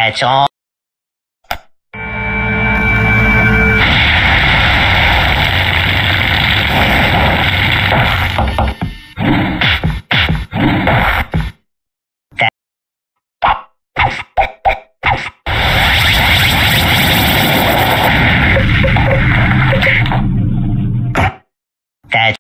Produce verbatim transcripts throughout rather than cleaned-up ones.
That's all. That's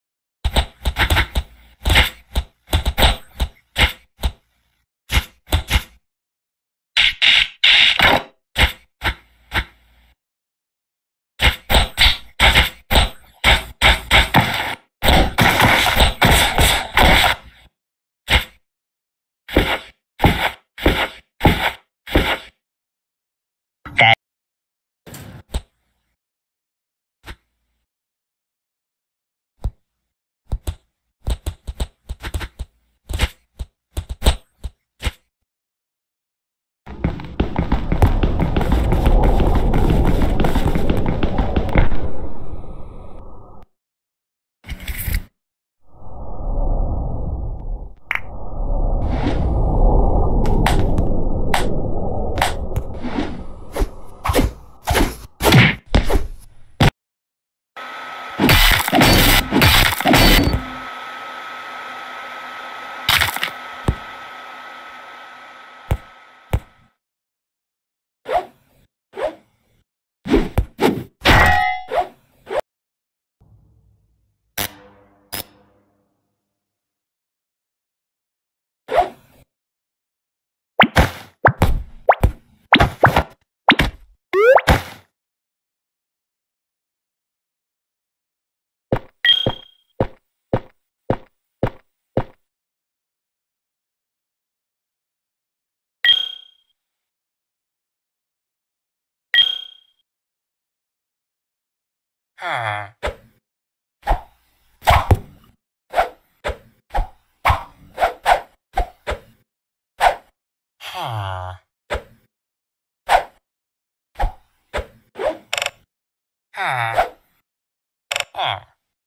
that. Huh. Huh. Huh. Huh.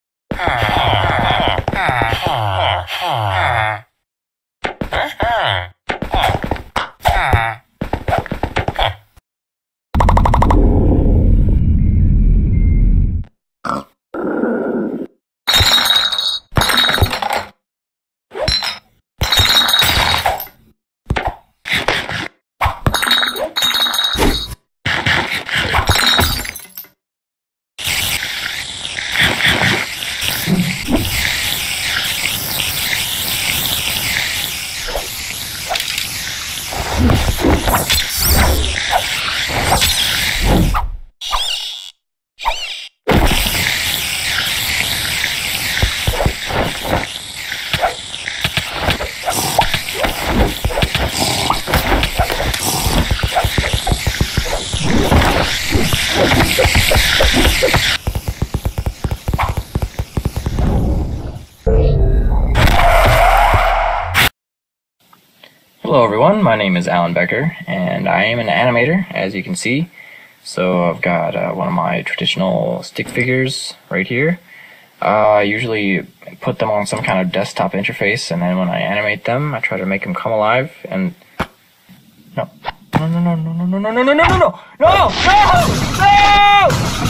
Hello everyone, my name is Alan Becker and I am an animator, as you can see. So I've got uh, one of my traditional stick figures right here. Uh, I usually put them on some kind of desktop interface, and then when I animate them I try to make them come alive and... No. No, no, no, no, no, no, no, no, no, no, no, no, no, no!